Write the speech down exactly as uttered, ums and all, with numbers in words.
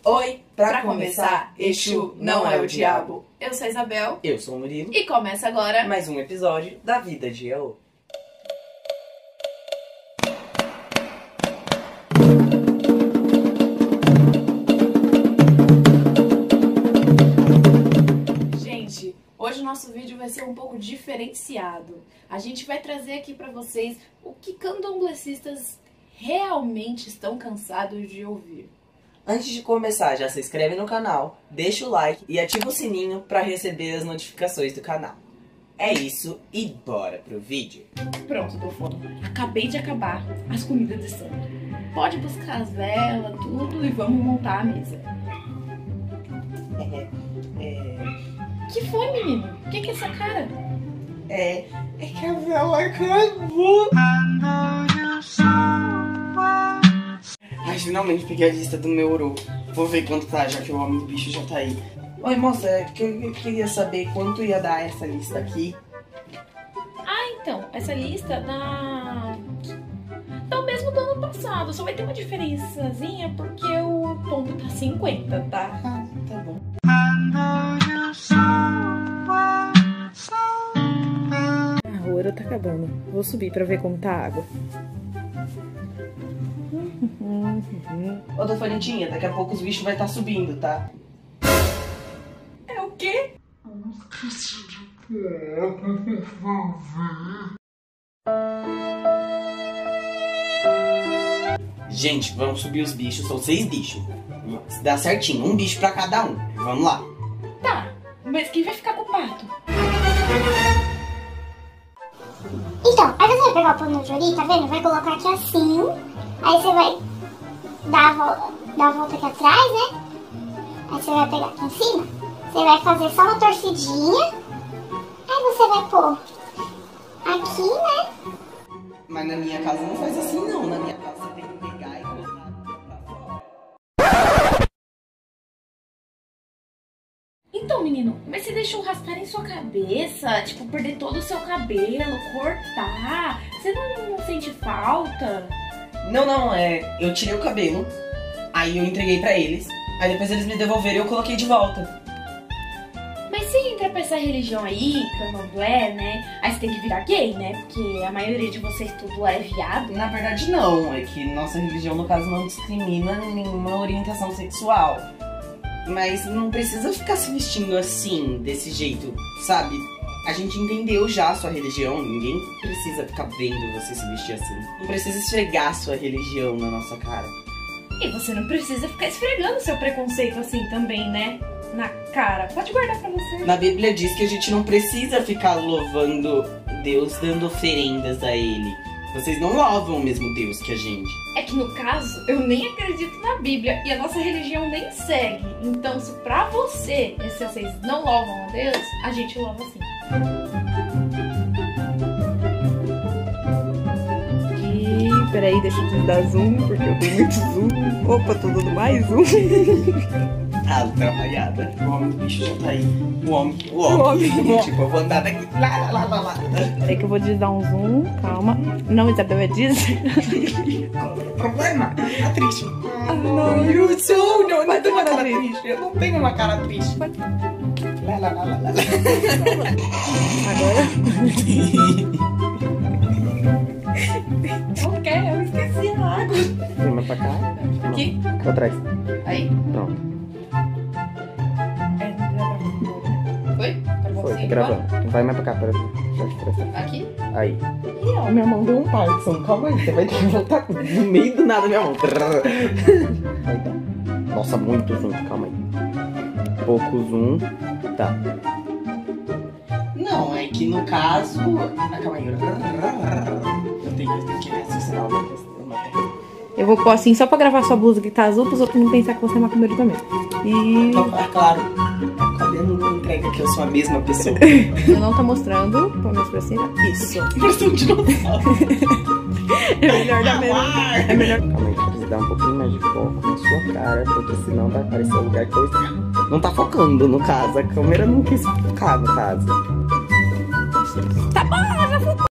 Oi, pra, pra começar, começar, Exu não é o diabo. Eu sou a Isabel. Eu sou o Murilo. E começa agora mais um episódio da Vida de Yaô. Gente, hoje o nosso vídeo vai ser um pouco diferenciado. A gente vai trazer aqui pra vocês o que candomblecistas realmente estão cansados de ouvir. Antes de começar, já se inscreve no canal, deixa o like e ativa o sininho pra receber as notificações do canal. É isso e bora pro vídeo. Pronto, tô fome. Acabei de acabar as comidas de santo. Pode buscar as velas, tudo, e vamos montar a mesa. É, é, Que foi, menino? O que que é essa cara? é, é que a vela acabou. Ai, finalmente peguei a lista do meu ouro. Vou ver quanto tá, já que o homem do bicho já tá aí. Oi, moça, é que eu queria saber quanto ia dar essa lista aqui. Ah, então, essa lista dá... dá o mesmo do ano passado, só vai ter uma diferençazinha porque o tombo tá cinquenta, tá? Ah, tá bom. A ouro tá acabando. Vou subir pra ver como tá a água. Ô, dona Florentinha, daqui a pouco os bichos vai estar subindo, tá? É o quê? Gente, vamos subir os bichos, são seis bichos. Se dá certinho, um bicho pra cada um. Vamos lá. Tá, mas quem vai ficar com o pato? Então, aí você vai pegar o pano no jori, tá vendo? Vai colocar aqui assim. Aí você vai dar a volta, dar a volta aqui atrás, né? Aí você vai pegar aqui em cima. Você vai fazer só uma torcidinha. Aí você vai pôr aqui, né? Mas na minha casa não faz assim não. Na minha casa você tem que pegar e colocar pra fora. Então, menino, mas você deixou raspar em sua cabeça? Tipo, perder todo o seu cabelo, cortar? Você não, não sente falta? Não, não, é... Eu tirei o cabelo, aí eu entreguei pra eles, aí depois eles me devolveram e eu coloquei de volta. Mas se entra pra essa religião aí, candomblé, né? Aí você tem que virar gay, né? Porque a maioria de vocês tudo é viado. Na verdade não, é que nossa religião no caso não discrimina nenhuma orientação sexual. Mas não precisa ficar se vestindo assim, desse jeito, sabe? A gente entendeu já a sua religião, ninguém precisa ficar vendo você se vestir assim. Não precisa esfregar a sua religião na nossa cara. E você não precisa ficar esfregando seu preconceito assim também, né? Na cara. Pode guardar pra você. Na Bíblia diz que a gente não precisa ficar louvando Deus, dando oferendas a Ele. Vocês não louvam o mesmo Deus que a gente. É que no caso, eu nem acredito na Bíblia e a nossa religião nem segue. Então, se pra você, se vocês não louvam a Deus, a gente louva assim. E peraí, deixa eu dar zoom, porque eu dei muito zoom. Opa, tô dando mais zoom. Ah, trabalhada. O homem do bicho já tá aí. O homem, o homem. O homem. Tipo, eu vou andar daqui. Lá, lá, lá, lá. Peraí que eu vou dar um zoom, calma. Não, Isabel, é disso. Problema? Tá triste. Ah, não, you so, não, Vai ter uma cara triste. triste. Eu não tenho uma cara triste. Lá, lá, lá, lá, lá. Agora? Não quer, eu esqueci a água. Vem mais pra cá. Aqui? Pra trás. Aí? Pronto. Foi? Tá bom, Foi, sim, tá gravando. Vai mais pra cá, para. agora? Aqui? Aí. Ih, ó. Minha mão deu um Parkinson. Calma aí, você vai ter que voltar no meio do nada, minha mão. Aí tá. Nossa, muito zoom. Calma aí. Pouco zoom. Tá. Não, é que no caso... Ah, calma aí. Eu tenho, eu tenho que raciocinar uma questão. Eu vou pôr assim só pra gravar sua blusa que tá azul, pros outros não pensar que você é macumbeiro também. E... É claro. Eu não entrega que eu sou a mesma pessoa. Eu não tô mostrando, pelo menos pra cima. Isso. Parece um dinossauro. É melhor dar menos. É melhor... Calma aí, precisa dar um pouquinho mais de foco na sua cara, porque senão vai aparecer o lugar que eu estou. Não tá focando, no caso. A câmera não quis focar, no caso. Tá bom, já focou.